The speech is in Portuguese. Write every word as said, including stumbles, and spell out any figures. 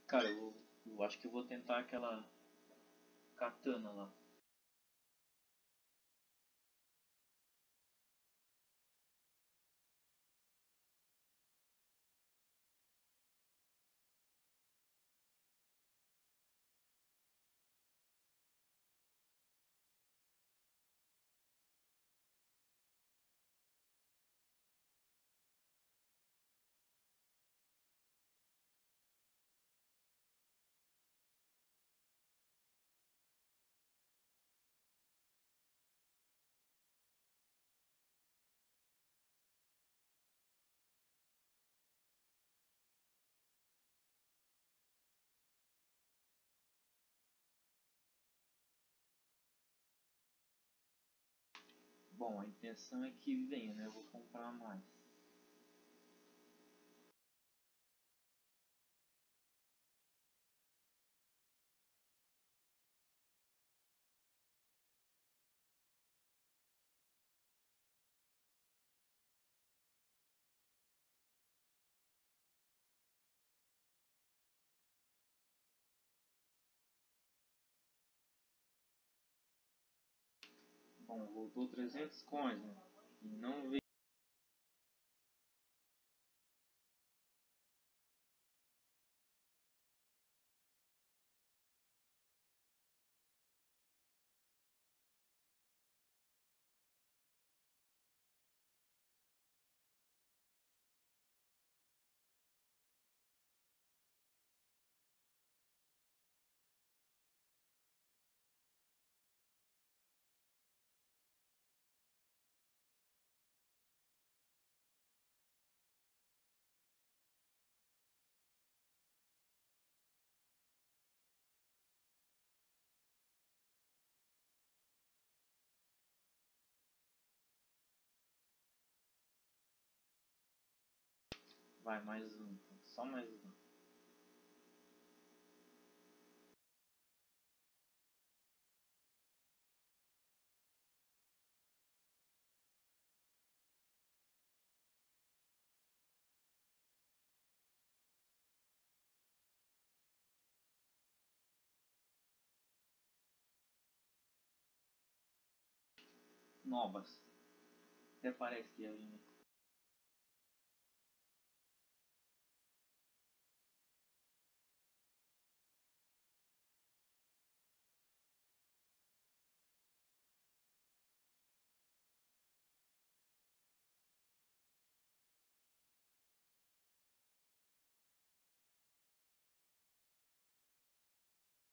Cara, eu, eu acho que eu vou tentar aquela katana lá. Bom, a intenção é que venha, né? Eu vou comprar mais. Bom, voltou trezentos coins, né? E não veio. Vai, mais um. Só mais um. Novas. Até parece que ia vir.